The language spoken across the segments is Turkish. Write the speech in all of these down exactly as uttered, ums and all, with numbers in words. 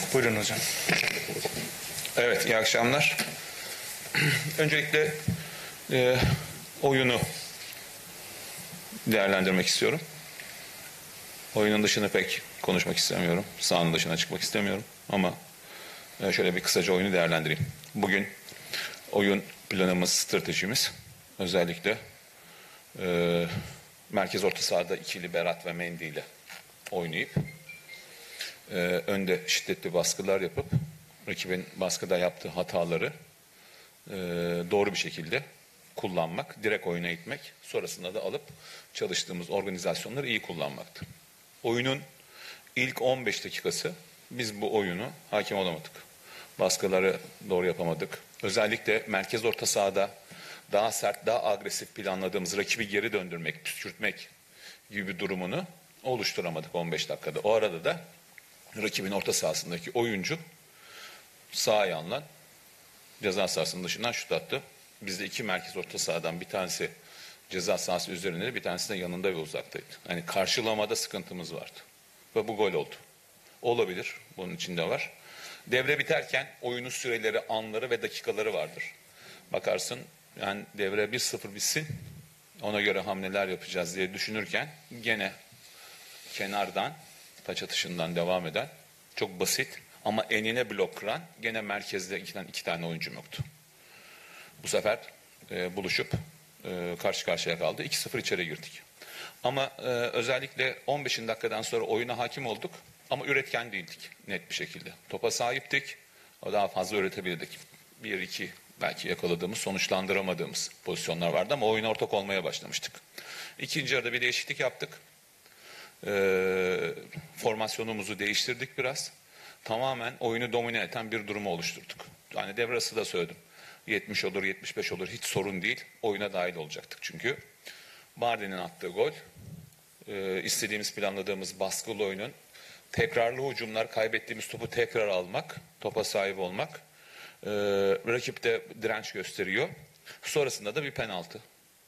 Buyurun hocam. Evet, iyi akşamlar. Öncelikle e, oyunu değerlendirmek istiyorum. Oyunun dışını pek konuşmak istemiyorum. Sahanın dışına çıkmak istemiyorum. Ama e, şöyle bir kısaca oyunu değerlendireyim. Bugün oyun planımız, stratejimiz özellikle e, merkez orta sahada ikili Berat ve Mendy ile oynayıp e, önde şiddetli baskılar yapıp rakibin baskıda yaptığı hataları e, doğru bir şekilde kullanmak, direkt oyuna itmek, sonrasında da alıp çalıştığımız organizasyonları iyi kullanmaktı. Oyunun ilk on beş dakikası biz bu oyunu hakim olamadık. Baskıları doğru yapamadık. Özellikle merkez orta sahada daha sert, daha agresif planladığımız rakibi geri döndürmek, püskürtmek gibi bir durumunu oluşturamadık on beş dakikada. O arada da rakibin orta sahasındaki oyuncu sağ ayağından ceza sahasının dışından şut attı. Bizde iki merkez orta sahadan bir tanesi ceza sahası üzerinde, bir tanesi de yanında ve uzaktaydı. Yani karşılamada sıkıntımız vardı. Ve bu gol oldu. Olabilir. Bunun içinde var. Devre biterken oyunun süreleri, anları ve dakikaları vardır. Bakarsın yani devre bir sıfır bitsin, ona göre hamleler yapacağız diye düşünürken gene kenardan, taç atışından devam eden çok basit ama enine blok kıran gene merkezde iki tane, iki tane oyuncum yoktu. Bu sefer e, buluşup e, karşı karşıya kaldı. iki sıfır içeri girdik. Ama e, özellikle on beşinci dakikadan sonra oyuna hakim olduk ama üretken değildik net bir şekilde. Topa sahiptik, o daha fazla üretebilirdik. bir iki belki yakaladığımız, sonuçlandıramadığımız pozisyonlar vardı ama oyuna ortak olmaya başlamıştık. İkinci yarıda bir değişiklik yaptık. E, formasyonumuzu değiştirdik biraz. Tamamen oyunu domine eden bir durumu oluşturduk. Yani devre arası da söyledim. yetmiş olur, yetmiş beş olur, hiç sorun değil. Oyuna dahil olacaktık çünkü. Mardin'in attığı gol, e, istediğimiz, planladığımız baskılı oyunun tekrarlı hücumlar, kaybettiğimiz topu tekrar almak, topa sahip olmak, e, rakip de direnç gösteriyor. Sonrasında da bir penaltı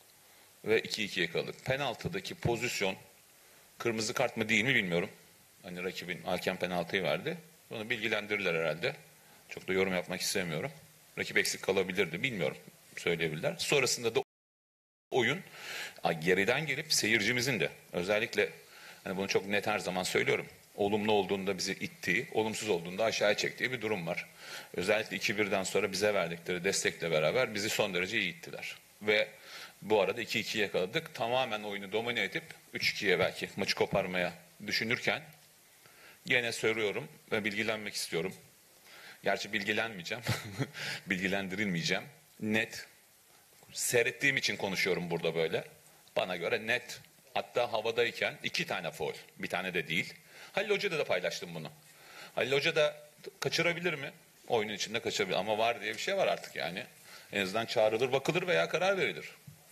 ve iki ikiye kaldık. Penaltıdaki pozisyon, kırmızı kart mı değil mi bilmiyorum. Hani rakibin hakem penaltıyı verdi. Bunu bilgilendirirler herhalde. Çok da yorum yapmak istemiyorum. Rakip eksik kalabilirdi, bilmiyorum, söyleyebilirler. Sonrasında da oyun geriden gelip seyircimizin de özellikle, hani bunu çok net her zaman söylüyorum, olumlu olduğunda bizi ittiği, olumsuz olduğunda aşağıya çektiği bir durum var. Özellikle iki birden sonra bize verdikleri destekle beraber bizi son derece iyi ittiler. Ve bu arada iki ikiye yakaladık. Tamamen oyunu domine edip üç ikiye belki maçı koparmaya düşünürken yine söylüyorum ve bilgilenmek istiyorum. Gerçi bilgilenmeyeceğim, bilgilendirilmeyeceğim. Net, seyrettiğim için konuşuyorum burada böyle. Bana göre net, hatta havadayken iki tane faul, bir tane de değil. Halil Hoca'da da paylaştım bunu. Halil Hoca da kaçırabilir mi? Oyunun içinde kaçırabilir ama var diye bir şey var artık yani. En azından çağrılır, bakılır veya karar verilir.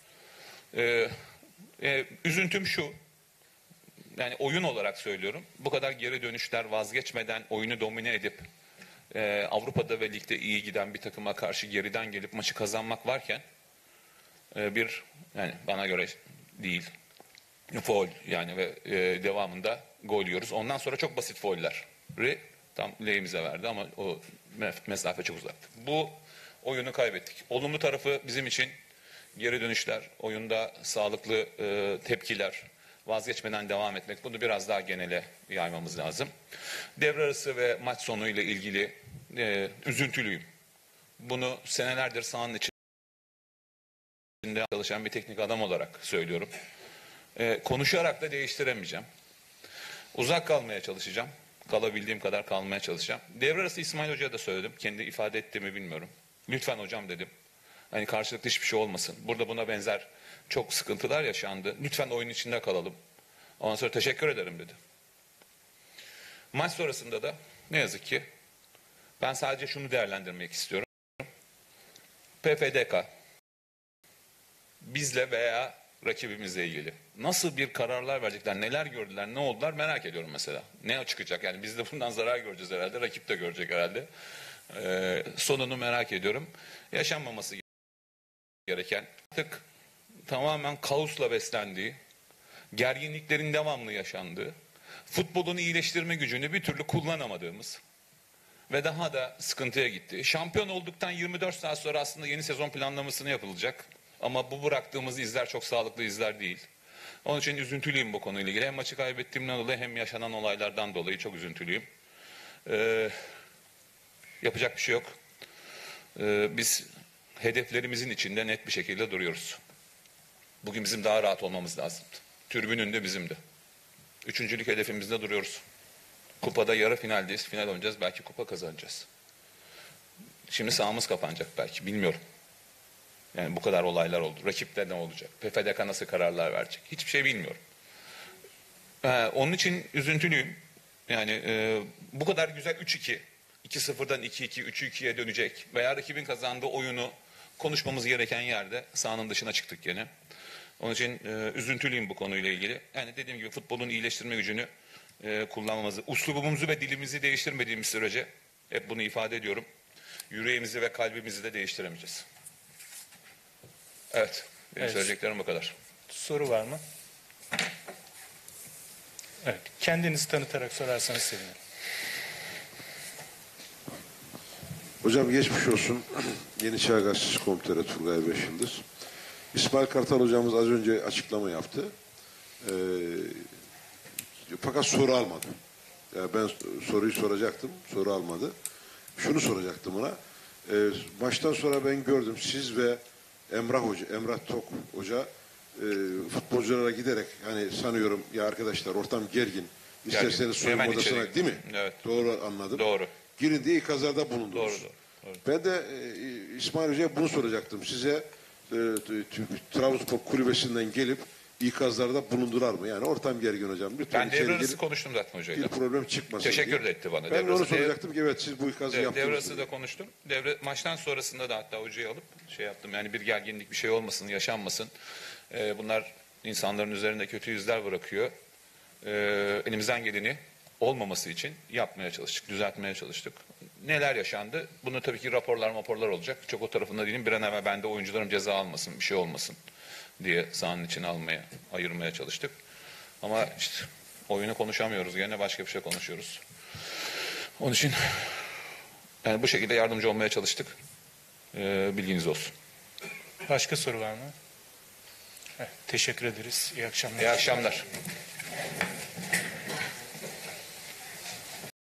Ee, e, üzüntüm şu, yani oyun olarak söylüyorum, bu kadar geri dönüşler vazgeçmeden oyunu domine edip Ee, Avrupa'da ve ligde iyi giden bir takıma karşı geriden gelip maçı kazanmak varken e, bir, yani bana göre değil, faul yani ve e, devamında gol yiyoruz. Ondan sonra çok basit faulleri tam lehimize verdi ama o mesafe çok uzaktı. Bu oyunu kaybettik. Olumlu tarafı bizim için geri dönüşler, oyunda sağlıklı e, tepkiler, vazgeçmeden devam etmek. Bunu biraz daha genele yaymamız lazım. Devre arası ve maç sonu ile ilgili e, üzüntülüyüm. Bunu senelerdir sahanın içinde çalışan bir teknik adam olarak söylüyorum. E, konuşarak da değiştiremeyeceğim. Uzak kalmaya çalışacağım. Kalabildiğim kadar kalmaya çalışacağım. Devre arası İsmail Hoca'ya da söyledim. Kendi ifade etti mi bilmiyorum. Lütfen hocam dedim. Hani karşılıklı hiçbir şey olmasın. Burada buna benzer çok sıkıntılar yaşandı. Lütfen oyun içinde kalalım. Ondan sonra teşekkür ederim dedi. Maç sonrasında da ne yazık ki ben sadece şunu değerlendirmek istiyorum. P F D K bizle veya rakibimizle ilgili nasıl bir kararlar verecekler, neler gördüler, ne oldular merak ediyorum mesela. Ne çıkacak yani, biz de bundan zarar göreceğiz herhalde, rakip de görecek herhalde. Ee, sonunu merak ediyorum. Yaşanmaması gereken, artık tamamen kaosla beslendiği, gerginliklerin devamlı yaşandığı, futbolun iyileştirme gücünü bir türlü kullanamadığımız, ve daha da sıkıntıya gitti. Şampiyon olduktan yirmi dört saat sonra aslında yeni sezon planlamasını yapılacak. Ama bu bıraktığımız izler çok sağlıklı izler değil. Onun için üzüntülüyüm bu konuyla ilgili. Hem maçı kaybettiğimden dolayı hem yaşanan olaylardan dolayı çok üzüntülüyüm. Ee, yapacak bir şey yok. Ee, biz hedeflerimizin içinde net bir şekilde duruyoruz. Bugün bizim daha rahat olmamız lazımdı. Tribünün de bizim de. Üçüncülük hedefimizde duruyoruz. Kupada yarı finaldeyiz. Final oynayacağız. Belki kupa kazanacağız. Şimdi sahamız kapanacak belki. Bilmiyorum. Yani bu kadar olaylar oldu. Rakipler ne olacak? P F D K nasıl kararlar verecek? Hiçbir şey bilmiyorum. Ee, onun için üzüntülüyüm. Yani e, bu kadar güzel üç iki, iki sıfırdan iki iki, üç ikiye dönecek veya rakibin kazandığı oyunu konuşmamız gereken yerde sahanın dışına çıktık gene. Onun için e, üzüntülüyüm bu konuyla ilgili. Yani dediğim gibi futbolun iyileştirme gücünü e, kullanmamızı, uslubumuzu ve dilimizi değiştirmediğimiz sürece hep bunu ifade ediyorum. Yüreğimizi ve kalbimizi de değiştiremeyeceğiz. Evet, benim Evet. söyleyeceklerim bu kadar. Soru var mı? Evet. Kendinizi tanıtarak sorarsanız sevinirim. Hocam geçmiş olsun. Yeni Çağ Gazetesi Komiteri Turgay Beşyıldız. İsmail Kartal hocamız az önce açıklama yaptı. Ee, fakat soru almadı. Yani ben soruyu soracaktım, soru almadı. Şunu soracaktım ona. Ee, maçtan sonra ben gördüm siz ve Emrah Hoca, Emrah Tok Hoca e, futbolculara giderek hani sanıyorum ya arkadaşlar ortam gergin. İsterseniz Gergin. soyunma Hemen içeri odasına değil mi? Evet. Doğru anladım. Doğru. Girin diye ikazlarda bulundunuz. Doğru, doğru, doğru. Ben de e, İsmail Hoca'ya bunu soracaktım. Size e, Trabzonspor kulübesinden gelip ikazlarda bulundular mı? Yani ortam gergin hocam. Lütfen Ben içeri devre arası girip konuştum zaten hocayla. bir problem çıkmasın Teşekkür diye. de etti bana. Ben de Devre onu arası- soracaktım ki evet siz bu ikazı De, yaptınız. devre arası mı? da konuştum. Devre maçtan sonrasında da hatta hocayı alıp şey yaptım. Yani bir gerginlik bir şey olmasın, yaşanmasın. Ee, bunlar insanların üzerinde kötü yüzler bırakıyor. Ee, elimizden geleni olmaması için yapmaya çalıştık, düzeltmeye çalıştık. Neler yaşandı? Bunu tabii ki raporlar raporlar olacak. Çok o tarafında değilim. Bir an evvel ben de oyuncularım ceza almasın, bir şey olmasın diye sahanın içine almaya, ayırmaya çalıştık. Ama işte oyunu konuşamıyoruz. Gene başka bir şey konuşuyoruz. Onun için yani bu şekilde yardımcı olmaya çalıştık. Ee, bilginiz olsun. Başka soru var mı? Evet, teşekkür ederiz. İyi akşamlar. İyi akşamlar.